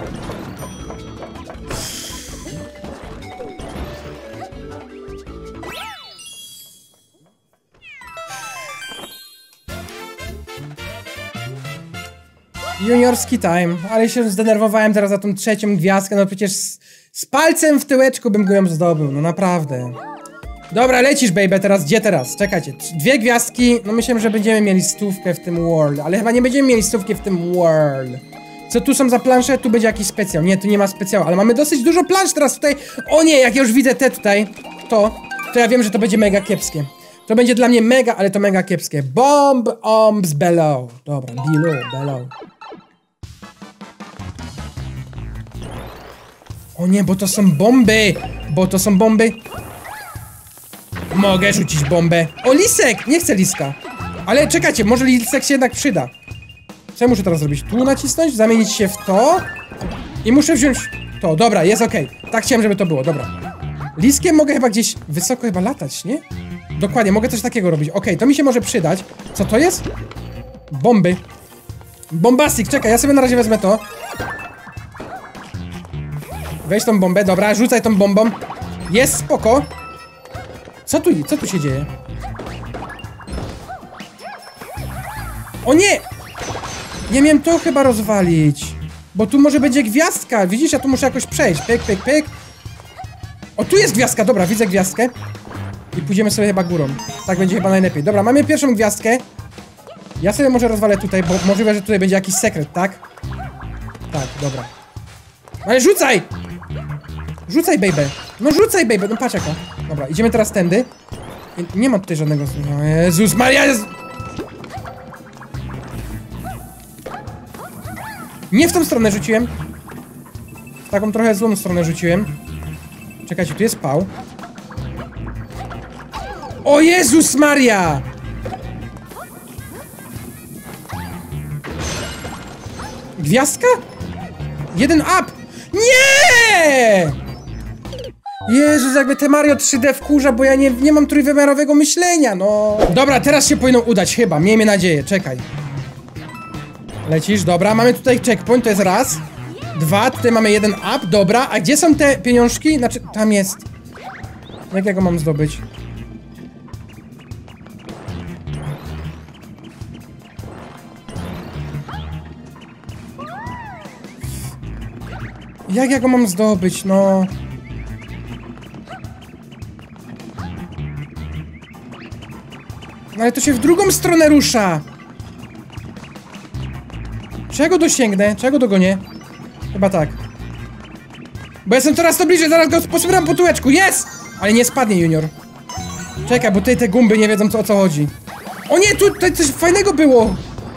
Juniorski time, ale się zdenerwowałem teraz za tą trzecią gwiazdkę, no przecież z palcem w tyłeczku bym go ją zdobył, no naprawdę. Dobra, lecisz, baby, teraz gdzie teraz? Czekajcie, 2 gwiazdki, no myślałem, że będziemy mieli 100 w tym world, ale chyba nie będziemy mieli 100 w tym world. Co tu są za plansze? Tu będzie jakiś specjał. Nie, tu nie ma specjału, ale mamy dosyć dużo plansz teraz tutaj. O nie, jak ja już widzę te tutaj, to ja wiem, że to będzie mega kiepskie. To będzie dla mnie mega, ale to mega kiepskie. Bomb, ombs, below. Dobra, below. O nie, bo to są bomby! Mogę rzucić bombę. O, lisek! Nie chcę liska. Ale czekajcie, może lisek się jednak przyda. Co ja muszę teraz zrobić? Tu nacisnąć, zamienić się w to. I muszę wziąć to. Dobra, jest okej. Tak chciałem, żeby to było, dobra. Liskiem mogę chyba gdzieś wysoko chyba latać, nie? Dokładnie, mogę coś takiego robić. Okej, to mi się może przydać. Co to jest? Bomby. Bombastic, czekaj, ja sobie na razie wezmę to. Weź tą bombę, dobra, rzucaj tą bombą. Jest, spoko. Co tu się dzieje? O nie! Nie miałem to chyba rozwalić. Bo tu może będzie gwiazdka. Widzisz, ja tu muszę jakoś przejść. Pyk, pyk, pyk. O, tu jest gwiazdka, dobra, widzę gwiazdkę. I pójdziemy sobie chyba górą. Tak będzie chyba najlepiej. Dobra, mamy pierwszą gwiazdkę. Ja sobie może rozwalę tutaj, bo możliwe, że tutaj będzie jakiś sekret, tak? Tak, dobra. Ale rzucaj! Rzucaj, baby. No rzucaj, baby. No patrz jaka. Dobra, idziemy teraz tędy. Nie ma tutaj żadnego... O Jezus Maria! Nie w tą stronę rzuciłem. W taką trochę złą stronę rzuciłem. Czekajcie, tu jest pał. O Jezus Maria! Gwiazdka? Jeden up! Nie! Jezus, jakby te Mario 3D wkurza, bo ja nie mam trójwymiarowego myślenia, no. Dobra, teraz się powinno udać chyba, miejmy nadzieję, czekaj. Lecisz, dobra, mamy tutaj checkpoint, to jest raz. Dwa, tutaj mamy jeden up, dobra. A gdzie są te pieniążki? Znaczy, tam jest. Jak ja go mam zdobyć? Jak ja go mam zdobyć, no? No ale to się w drugą stronę rusza. Czy ja go dosięgnę? Czy ja go dogonię? Chyba tak. Bo jestem coraz to bliżej, zaraz go posmieram po tyłeczku. Jest! Ale nie spadnie, Junior. Czekaj, bo tutaj te gumby nie wiedzą o co chodzi. O nie, tutaj coś fajnego było.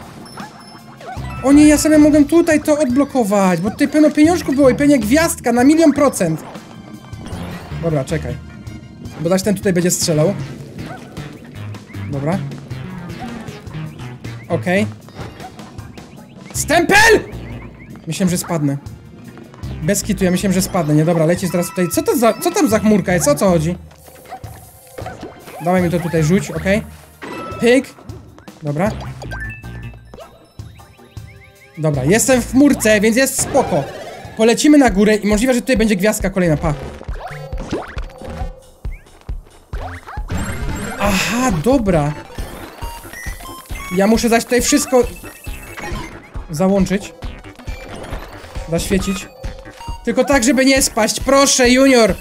O nie, ja sobie mogę tutaj to odblokować, bo tutaj pełno pieniążków było i pewnie gwiazdka na 1.000.000%. Dobra, czekaj. Bo zaś ten tutaj będzie strzelał. Dobra. Okej. Stempel! Myślałem, że spadnę. Bez kitu, ja myślałem, że spadnę. Nie, dobra, lecisz teraz tutaj. Co tam za chmurka jest? O co chodzi? Dawaj mi to tutaj rzuć, okej. Pyk. Dobra. Dobra, jestem w chmurce, więc jest spoko. Polecimy na górę i możliwe, że tutaj będzie gwiazdka kolejna, pa. Aha, dobra. Ja muszę zaś tutaj wszystko załączyć. Zaświecić. Tylko tak, żeby nie spaść. Proszę, Junior.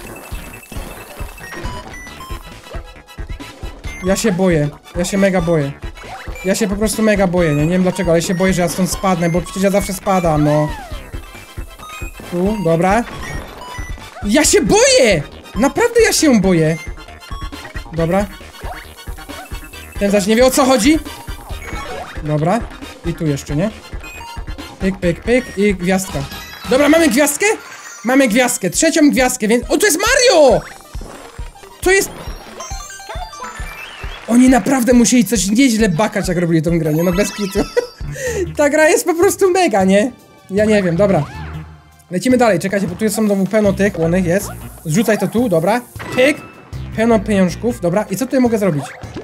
Ja się boję. Ja się mega boję. Ja się po prostu mega boję, nie wiem dlaczego, ale się boję, że ja stąd spadnę, bo przecież ja zawsze spadam, no. Tu, dobra. Ja się boję! Naprawdę ja się boję. Dobra. Ten zaś nie wie o co chodzi. Dobra. I tu jeszcze, nie? Pyk, pyk, pyk i gwiazdka. Dobra, mamy gwiazdkę? Mamy gwiazdkę, trzecią gwiazdkę, więc... O, to jest Mario! To jest... Oni naprawdę musieli coś nieźle bakać, jak robili tą grę, nie? No bez kitu. Ta gra jest po prostu mega, nie? Ja nie wiem, dobra. Lecimy dalej, czekajcie, bo tu jest znowu pełno tych łonych, jest. Zrzucaj to tu, dobra. Pyk. Pełno pieniążków, dobra. I co tutaj mogę zrobić?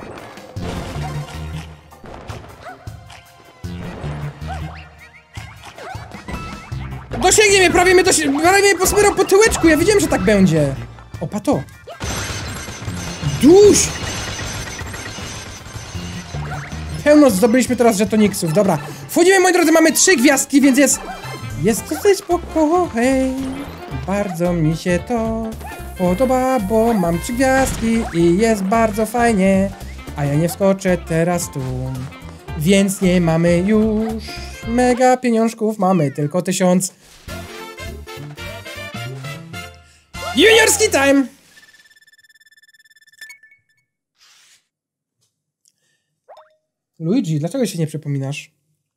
Dosięgnie mnie, prawie mnie posmyrał po tyłeczku, ja wiedziałem, że tak będzie. Opa to. Duś! Pełno zdobyliśmy teraz żetoniksów, dobra. Wchodzimy, moi drodzy, mamy 3 gwiazdki, więc jest dosyć spoko, hej. Bardzo mi się to podoba, bo mam 3 gwiazdki i jest bardzo fajnie. A ja nie wskoczę teraz tu. Więc nie mamy już mega pieniążków, mamy tylko 1000. Juniorski time! Luigi, dlaczego się nie przypominasz?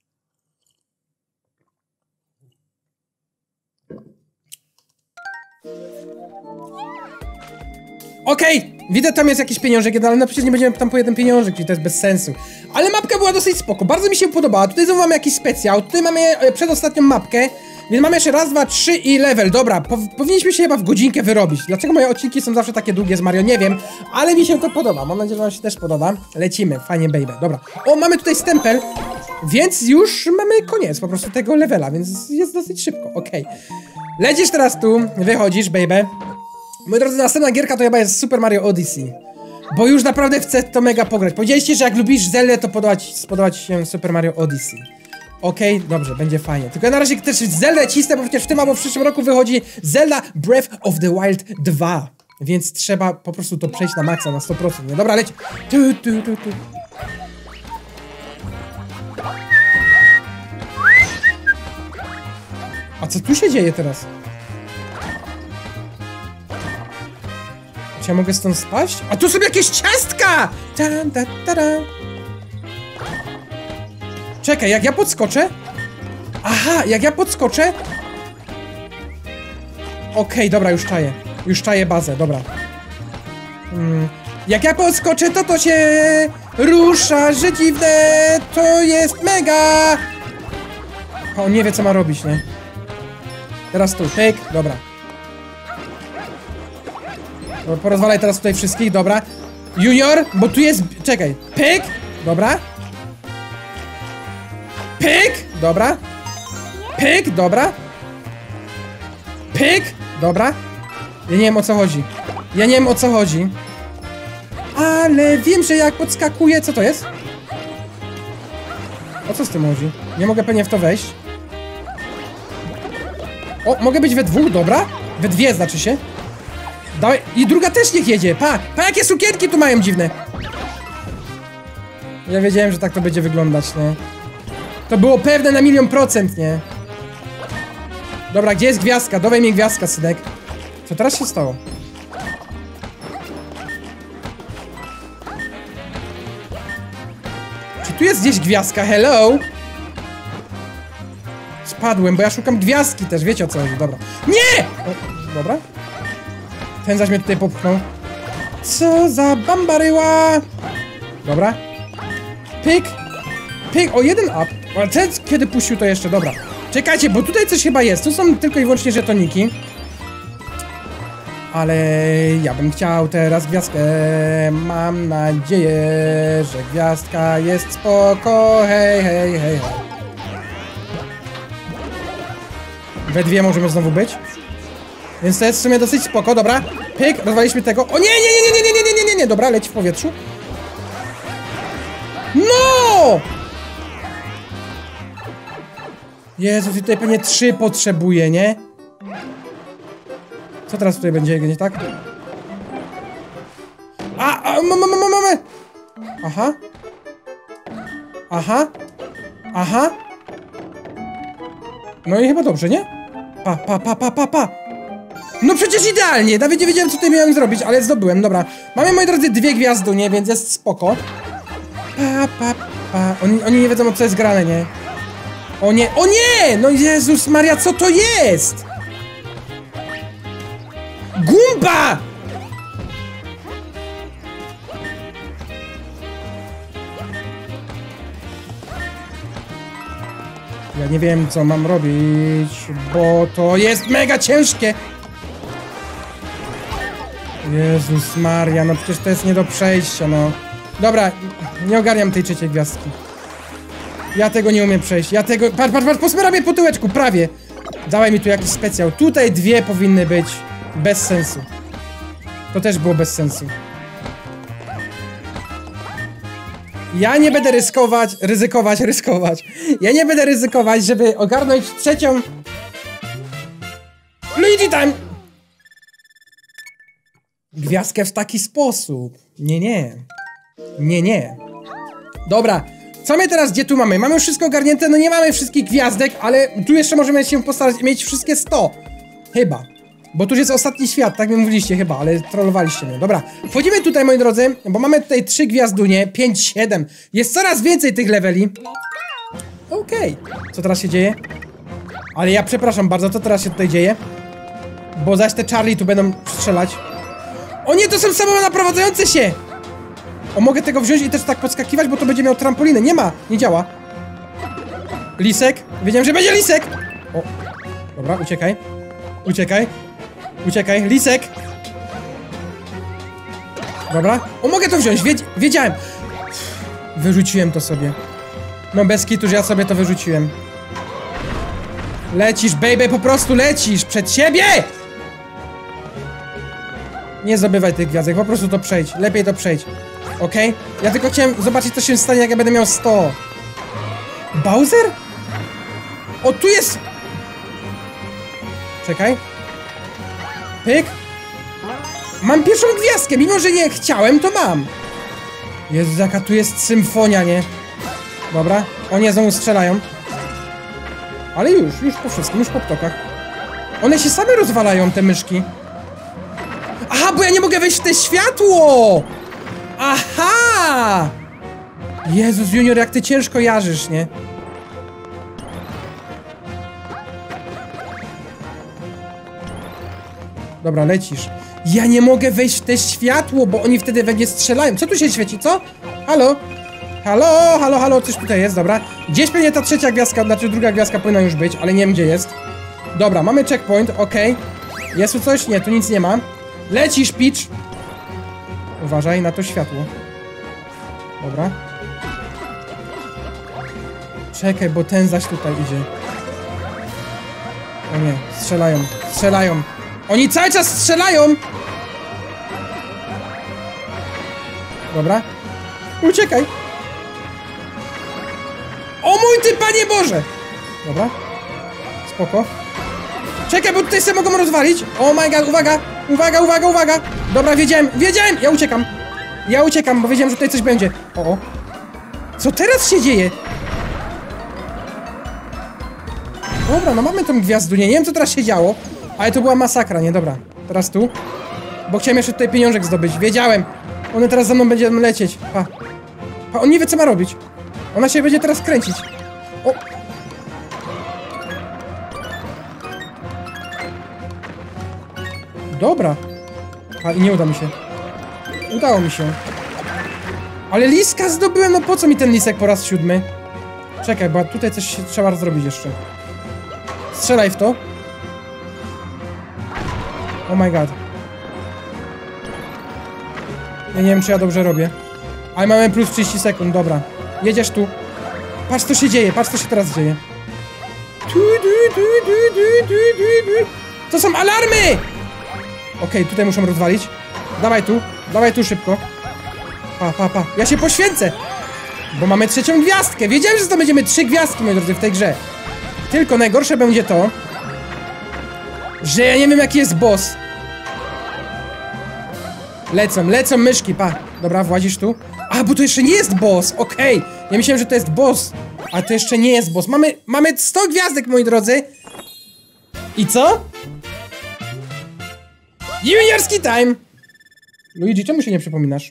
Okej, widzę, tam jest jakiś pieniążek, ale no przecież nie będziemy tam po jeden pieniążek, czyli to jest bez sensu. Ale mapka była dosyć spoko, bardzo mi się podobała. Tutaj znowu mamy jakiś specjał, tutaj mamy przedostatnią mapkę. Więc mamy jeszcze raz, dwa, 3 i level. Dobra, powinniśmy się chyba w godzinkę wyrobić. Dlaczego moje odcinki są zawsze takie długie z Mario? Nie wiem, ale mi się to podoba. Mam nadzieję, że wam się też podoba. Lecimy, fajnie, baby. Dobra. O, mamy tutaj stempel, więc już mamy koniec po prostu tego levela, więc jest dosyć szybko. Okej. Lecisz teraz tu, wychodzisz, baby. Moi drodzy, następna gierka to chyba jest Super Mario Odyssey. Bo już naprawdę chcę to mega pograć. Powiedzieliście, że jak lubisz Zeldę, to spodobać się Super Mario Odyssey. Okej, dobrze, będzie fajnie. Tylko ja na razie też Zelda cisnę, bo przecież w tym albo w przyszłym roku wychodzi Zelda Breath of the Wild 2. Więc trzeba po prostu to przejść na maksa, na 100%, nie? Dobra, leć! Tu. A co tu się dzieje teraz? Czy ja mogę stąd spaść? A tu są jakieś ciastka! Czekaj, jak ja podskoczę? Aha, jak ja podskoczę? Okej, dobra, już czaję bazę, dobra. Jak ja podskoczę, to się rusza, że dziwne, to jest mega! On nie wie, co ma robić, nie? Teraz tu, pyk, dobra. Porozwalaj teraz tutaj wszystkich, dobra. Junior, bo tu jest... Czekaj, pyk, dobra. Pyk, dobra. Pyk, dobra. Pyk, dobra. Ja nie wiem, o co chodzi. Ja nie wiem, o co chodzi. Ale wiem, że jak podskakuje... Co to jest? O co z tym chodzi? Nie mogę pewnie w to wejść. O, mogę być we dwóch, dobra? We dwie znaczy się. Dawaj. I druga też niech jedzie. Pa jakie sukienki tu mają dziwne. Ja wiedziałem, że tak to będzie wyglądać, nie? To było pewne na 1.000.000%, nie? Dobra, gdzie jest gwiazdka? Dawaj mi gwiazdka, synek. Co teraz się stało? Czy tu jest gdzieś gwiazdka? Hello? Spadłem, bo ja szukam gwiazdki też, wiecie o co chodzi, dobra. Nie! O, dobra. Ten zaś mnie tutaj popchnął. Co za bambaryła! Dobra. Pyk! Pyk! O, jeden up. Ale ten kiedy puścił to jeszcze, dobra. Czekajcie, bo tutaj coś chyba jest. Tu są tylko i wyłącznie żetoniki. Ale ja bym chciał teraz gwiazdkę. Mam nadzieję, że gwiazdka jest spoko. Hej, hej, hej, hej. We dwie możemy znowu być. Więc to jest w sumie dosyć spoko, dobra. Pyk, rozwaliśmy tego. O nie, nie, nie, nie, nie, nie, nie, nie, nie, dobra, leci w powietrzu. No! Jezu, tutaj pewnie 3 potrzebuję, nie? Co teraz tutaj będzie, nie tak? Mamy! Aha. Aha. Aha. No i chyba dobrze, nie? Pa. No przecież idealnie! Nawet nie wiedziałem, co tutaj miałem zrobić, ale zdobyłem, dobra. Mamy, moi drodzy, 2 gwiazdy, nie? Więc jest spoko. Oni nie wiedzą, o co jest grane, nie? O nie! O nie! No Jezus Maria, co to jest? Gumba! Ja nie wiem, co mam robić, bo to jest mega ciężkie. Jezus Maria, no przecież to jest nie do przejścia, no. Dobra, nie ogarniam tej 3. gwiazdki. Ja tego nie umiem przejść, ja tego... Patrz, posmerabię po tyłeczku, prawie. Dawaj mi tu jakiś specjał. Tutaj 2 powinny być bez sensu. To też było bez sensu. Ja nie będę ryzykować. Ja nie będę ryzykować, żeby ogarnąć 3. Luigi time! Gwiazdkę w taki sposób. Nie. Dobra. Co my teraz, gdzie tu mamy? Mamy już wszystko ogarnięte, no nie mamy wszystkich gwiazdek, ale tu jeszcze możemy się postarać mieć wszystkie 100. Chyba. Bo tu już jest ostatni świat, tak mi mówiliście chyba, ale trollowaliście mnie. Dobra, wchodzimy tutaj, moi drodzy, bo mamy tutaj 3 gwiazdunie, 5, 7. Jest coraz więcej tych leveli. Okej. Co teraz się dzieje? Ale ja przepraszam bardzo, co teraz się tutaj dzieje? Bo zaś te Charlie tu będą strzelać. O nie, to są same naprowadzające się! O, mogę tego wziąć i też tak podskakiwać, bo to będzie miał trampolinę. Nie ma, nie działa. Lisek, wiedziałem, że będzie lisek! O, dobra, uciekaj, lisek! Dobra, o, mogę to wziąć, wiedziałem. Wyrzuciłem to sobie. No bez kitu, że ja sobie to wyrzuciłem. Lecisz, baby, po prostu lecisz przed siebie! Nie zdobywaj tych gwiazdek, po prostu to przejdź. Lepiej to przejdź. Okej? Ja tylko chciałem zobaczyć, co się stanie, jak ja będę miał 100. Bowser? O, tu jest... Czekaj. Pyk. Mam pierwszą gwiazdkę, mimo że nie chciałem, to mam. Jezu, jaka tu jest symfonia, nie? Dobra. O nie, znowu strzelają. Ale już po wszystkim, już po ptokach. One się same rozwalają, te myszki. Aha, bo ja nie mogę wejść w te światło! Aha! Jezus, Junior, jak ty ciężko jarzysz, nie? Dobra, lecisz. Ja nie mogę wejść w te światło, bo oni wtedy we mnie strzelają. Co tu się świeci, co? Halo? Halo, halo, halo, coś tutaj jest, dobra. Gdzieś pewnie ta trzecia gwiazdka, znaczy druga gwiazdka powinna już być, ale nie wiem gdzie jest. Dobra, mamy checkpoint, okej. Jest tu coś? Nie, tu nic nie ma. Lecisz, Peach. Uważaj na to światło. Dobra. Czekaj, bo ten zaś tutaj idzie. O nie, strzelają, strzelają. Oni cały czas strzelają! Dobra. Uciekaj! O mój ty, Panie Boże! Dobra. Spoko. Czekaj, bo tutaj sobie mogą rozwalić. Oh my god, uwaga! Uwaga, uwaga, uwaga! Dobra, wiedziałem, wiedziałem! Ja uciekam. Ja uciekam, bo wiedziałem, że tutaj coś będzie. O. Co teraz się dzieje? Dobra, no mamy tą gwiazdę. Nie wiem, co teraz się działo, ale to była masakra, nie? Dobra. Teraz tu. Bo chciałem jeszcze tutaj pieniążek zdobyć. Wiedziałem. One teraz za mną będzie lecieć. Pa. Pa, on nie wie, co ma robić. Ona się będzie teraz kręcić. O. Dobra. A, i nie uda mi się. Udało mi się. Ale liska zdobyłem, no po co mi ten lisek po raz 7? Czekaj, bo tutaj coś trzeba zrobić jeszcze. Strzelaj w to. Oh my god. Ja nie wiem, czy ja dobrze robię. Ale mamy plus 30 sekund, dobra. Jedziesz tu. Patrz, co się dzieje, patrz, co się teraz dzieje. To są alarmy! Okej, tutaj muszę rozwalić. Dawaj tu szybko. Pa, pa, pa. Ja się poświęcę! Bo mamy trzecią gwiazdkę. Wiedziałem, że to będziemy 3 gwiazdki, moi drodzy, w tej grze. Tylko najgorsze będzie to, że ja nie wiem, jaki jest boss. Lecą myszki, pa. Dobra, włazisz tu. A, bo to jeszcze nie jest boss, okej. Ja myślałem, że to jest boss. A to jeszcze nie jest boss. Mamy 100 gwiazdek, moi drodzy. I co? Juniorski time! Luigi, czemu się nie przypominasz?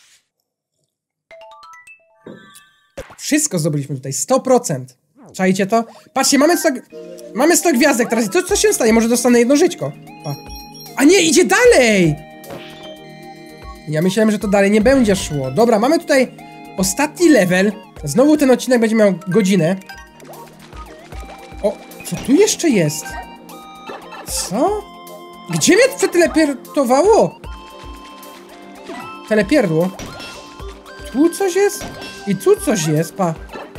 Wszystko zdobyliśmy tutaj, 100%. Czajcie to? Patrzcie, mamy 100 gwiazdek teraz. Co się stanie? Może dostanę jedno żyćko. Pa. A nie, idzie dalej! Ja myślałem, że to dalej nie będzie szło. Dobra, mamy tutaj ostatni level. Znowu ten odcinek będzie miał godzinę. O, co tu jeszcze jest? Co? Gdzie mnie przeteleportowało? Telepierdło. Tu coś jest? I tu coś jest, pa.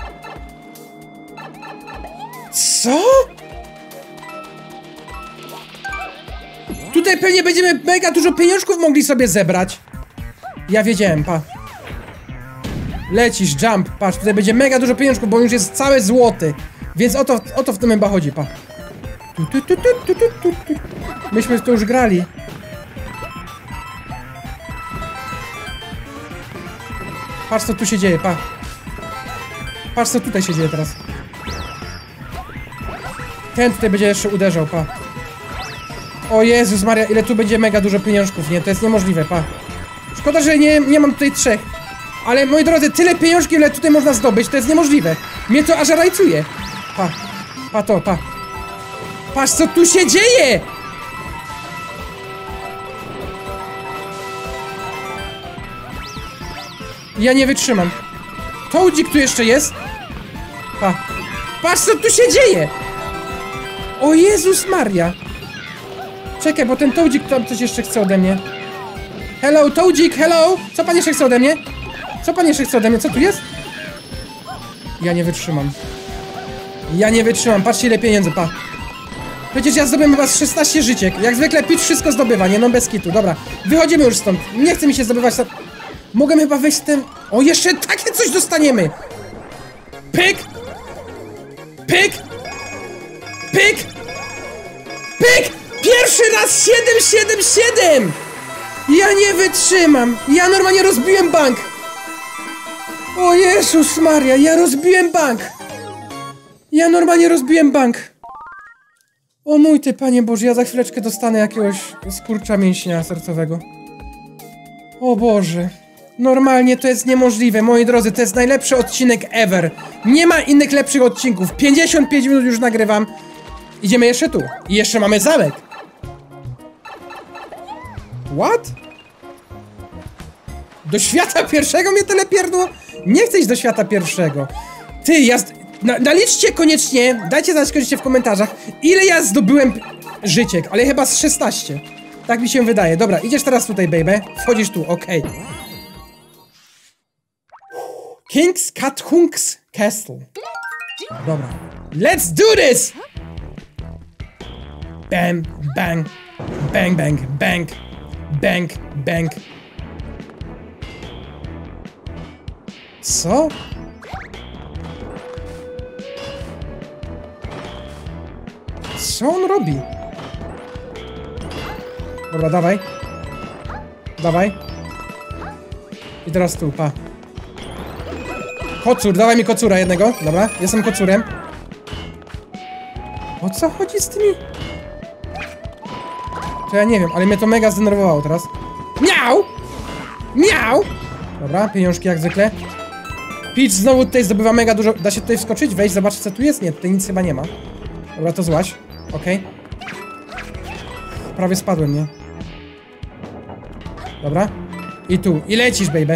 Co? Tutaj pewnie będziemy mega dużo pieniążków mogli sobie zebrać. Ja wiedziałem, pa. Lecisz, jump, patrz, tutaj będzie mega dużo pieniążków, bo on już jest cały złoty. Więc o to w tym chyba chodzi, pa. Myśmy w to już grali. Patrz, co tu się dzieje, pa. Patrz, co tutaj się dzieje teraz. Ten tutaj będzie jeszcze uderzał, pa. O Jezus Maria, ile tu będzie mega dużo pieniążków, nie? To jest niemożliwe, pa. Szkoda, że nie mam tutaj 3. Ale moi drodzy, tyle pieniążków, ile tutaj można zdobyć, to jest niemożliwe. Mnie to aż rajcuje. Pa. Pa to, pa. Patrz, co tu się dzieje! Ja nie wytrzymam. Toadzik tu jeszcze jest. Pa. Patrz, co tu się dzieje! O Jezus Maria! Czekaj, bo ten Toadzik tam coś jeszcze chce ode mnie. Hello, Toadzik, hello! Co pan jeszcze chce ode mnie? Co pan jeszcze chce ode mnie? Co tu jest? Ja nie wytrzymam. Ja nie wytrzymam. Patrzcie, ile pieniędzy, pa. Przecież ja zdobyłem was 16 życiek. Jak zwykle Peach wszystko zdobywa, nie? No bez kitu. Dobra, wychodzimy już stąd. Nie chce mi się zdobywać. Mogę chyba wejść z tym... O, jeszcze takie coś dostaniemy! Pyk! Pyk! Pyk! Pyk! Pierwszy raz 777! Ja nie wytrzymam! Ja normalnie rozbiłem bank! O Jezus Maria, ja rozbiłem bank! Ja normalnie rozbiłem bank! O mój ty, Panie Boże, ja za chwileczkę dostanę jakiegoś skurcza mięśnia sercowego. O Boże. Normalnie to jest niemożliwe, moi drodzy, to jest najlepszy odcinek ever. Nie ma innych lepszych odcinków. 55 minut już nagrywam. Idziemy jeszcze tu. I jeszcze mamy zamek. What? Do świata pierwszego mnie telepierdło? Nie chcę iść do świata pierwszego. Ty, naliczcie koniecznie, dajcie znać koniecznie w komentarzach, ile ja zdobyłem życiek, ale chyba z 16. Tak mi się wydaje. Dobra, idziesz teraz tutaj, baby. Wchodzisz tu, okej. King's Kathunks Castle. Dobra. Let's do this! Bam, bang, bang, bang, bang, bang, bang. Co? Co on robi? Dobra, dawaj. Dawaj. I teraz tu, pa. Kocur, dawaj mi kocura jednego. Dobra, jestem kocurem. O co chodzi z tymi? To ja nie wiem, ale mnie to mega zdenerwowało teraz. Miau! Miau! Dobra, pieniążki jak zwykle. Peach znowu tutaj zdobywa mega dużo. Da się tutaj wskoczyć? Wejść, zobaczyć co tu jest? Nie, tutaj nic chyba nie ma. Dobra, to złaś. Okej. Prawie spadłem, nie? Dobra. I tu. I lecisz, baby.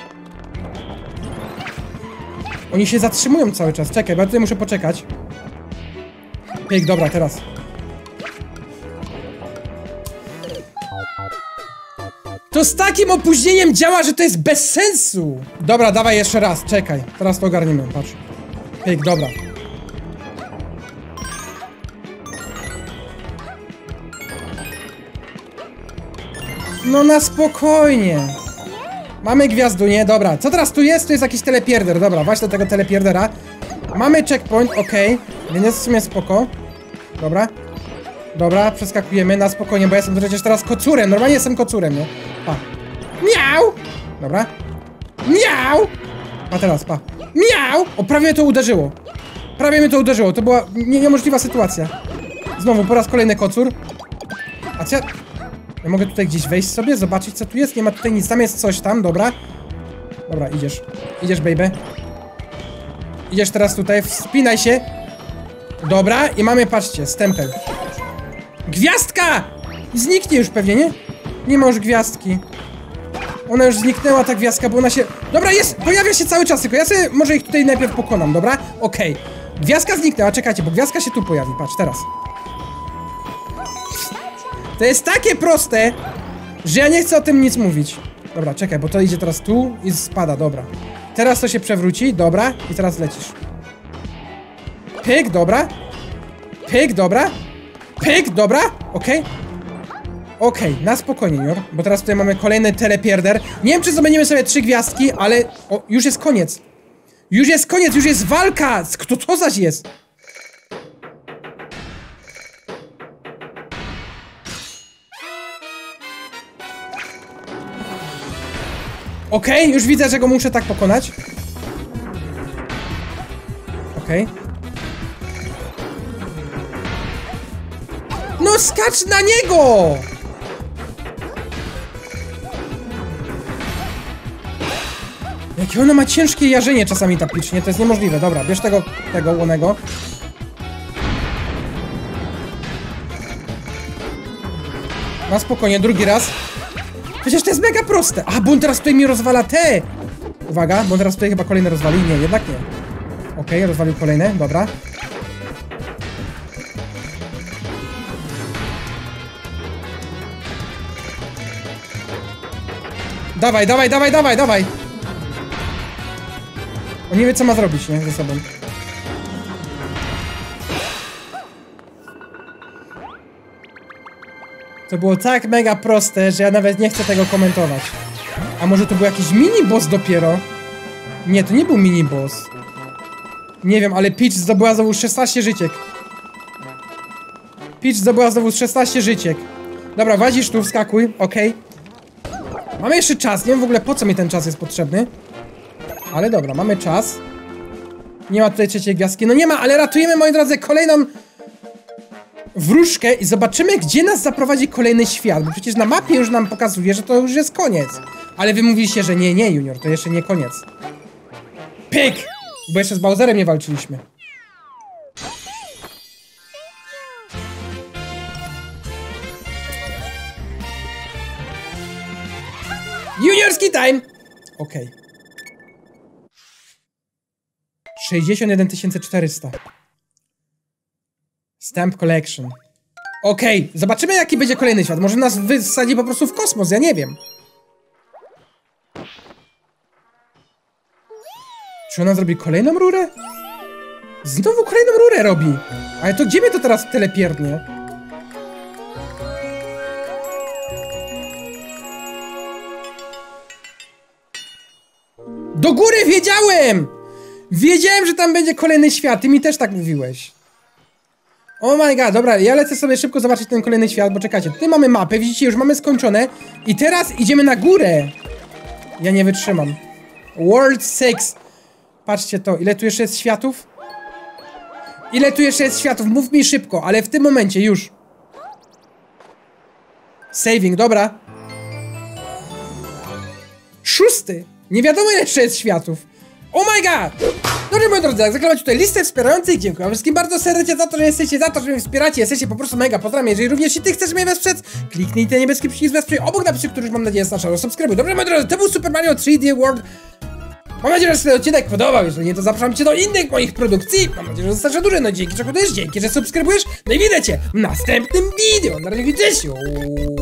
Oni się zatrzymują cały czas. Czekaj, bo ja tutaj muszę poczekać. Pyk, dobra, teraz. To z takim opóźnieniem działa, że to jest bez sensu. Dobra, dawaj jeszcze raz, czekaj. Teraz to ogarniemy, patrz. Pyk, dobra. No na spokojnie. Mamy gwiazdu, nie? Dobra. Co teraz tu jest? Tu jest jakiś telepierder. Dobra, właśnie do tego telepierdera. Mamy checkpoint, okej. Więc jest w sumie spoko. Dobra. Dobra, przeskakujemy na spokojnie, bo ja jestem przecież teraz kocurem. Normalnie jestem kocurem, nie? Pa. Miau! Dobra. Miau! A teraz, pa. Miau! O, prawie mnie to uderzyło. Prawie mnie to uderzyło. To była niemożliwa sytuacja. Znowu, po raz kolejny kocur. A co ja... Ja mogę tutaj gdzieś wejść sobie, zobaczyć co tu jest. Nie ma tutaj nic, tam jest coś tam, dobra. Dobra, idziesz. Idziesz, baby. Idziesz teraz tutaj, wspinaj się. Dobra, i mamy, patrzcie, stempel. Gwiazdka! Zniknie już pewnie, nie? Nie ma już gwiazdki. Ona już zniknęła, ta gwiazdka, bo ona się... Dobra, jest! Pojawia się cały czas, tylko ja sobie może ich tutaj najpierw pokonam, dobra? Okej. Gwiazdka zniknęła, czekajcie, bo gwiazdka się tu pojawi, patrz, teraz. To jest takie proste, że ja nie chcę o tym nic mówić. Dobra, czekaj, bo to idzie teraz tu i spada, dobra. Teraz to się przewróci, dobra, i teraz lecisz. Pyk, dobra. Pyk, dobra. Pyk, dobra, okej. Okej, na spokojnie, Junior, bo teraz tutaj mamy kolejny telepierder. Nie wiem, czy zdobędziemy sobie 3 gwiazdki, ale... O, już jest koniec. Już jest koniec, już jest walka! Kto to zaś jest? Okej, już widzę, że go muszę tak pokonać. Okej. No skacz na niego! Jakie ona ma ciężkie jarzenie czasami ta Peach, nie? To jest niemożliwe. Dobra, bierz tego łonego. Na spokojnie, drugi raz. Przecież to jest mega proste. A, bo on teraz tutaj mi rozwala te. Uwaga, bo on teraz tutaj chyba kolejne rozwali. Nie, jednak nie. Okej, rozwalił kolejne, dobra. Dawaj, dawaj, dawaj, dawaj, dawaj. On nie wie, co ma zrobić, nie? Ze sobą. To było tak mega proste, że ja nawet nie chcę tego komentować. A może to był jakiś mini-boss dopiero? Nie, to nie był mini-boss. Nie wiem, ale Peach zdobyła znowu 16 życiek. Peach zdobyła znowu 16 życiek. Dobra, wadzisz tu, wskakuj, okej. Mamy jeszcze czas, nie wiem w ogóle po co mi ten czas jest potrzebny. Ale dobra, mamy czas. Nie ma tutaj trzeciej gwiazdki. No nie ma, ale ratujemy, moi drodzy, kolejną wróżkę i zobaczymy, gdzie nas zaprowadzi kolejny świat. Bo przecież na mapie już nam pokazuje, że to już jest koniec. Ale wy mówiliście, że nie, nie, Junior, to jeszcze nie koniec. Pyk! Bo jeszcze z Bowserem nie walczyliśmy. Juniorski time! Okej. 61 400. Stamp Collection. Okej, zobaczymy jaki będzie kolejny świat. Może nas wysadzi po prostu w kosmos, ja nie wiem. Czy ona zrobi kolejną rurę? Znowu kolejną rurę robi. Ale to gdzie mnie to teraz telepierdnie? Do góry wiedziałem! Wiedziałem, że tam będzie kolejny świat. Ty mi też tak mówiłeś. Oh my god, dobra, ja lecę sobie szybko zobaczyć ten kolejny świat, bo czekajcie, tutaj mamy mapę, widzicie, już mamy skończone. I teraz idziemy na górę. Ja nie wytrzymam. World 6. Patrzcie to, ile tu jeszcze jest światów? Ile tu jeszcze jest światów? Mów mi szybko, ale w tym momencie już. Saving, dobra. 6. Nie wiadomo ile jeszcze jest światów. Oh my god! Dobrze, moi drodzy, jak zaklejam tutaj listę wspierających. Dziękuję wam wszystkim bardzo serdecznie za to, że jesteście, za to, że mnie wspieracie. Jesteście po prostu mega. Pozdrawiam. Jeżeli również i ty chcesz mnie wesprzeć, kliknij ten niebieski przycisk wesprzyj obok napisu, który już mam nadzieję znaczał. Subskrybuj. Dobrze, moi drodzy, to był Super Mario 3D World. Mam nadzieję, że się ten odcinek podobał. Jeżeli nie, to zapraszam cię do innych moich produkcji. Mam nadzieję, że zostasz duży. No dzięki, czego też dzięki, że subskrybujesz. No i widzę cię w następnym wideo. Na razie, widzę się.